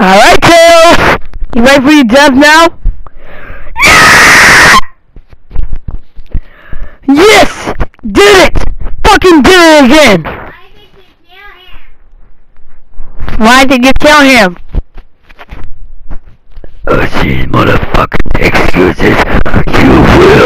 Alright, Tails! You ready for your death now? Yeah! Yes! Did it! Fucking did it again! Why did you kill him? Oh shit, motherfucking excuses. You will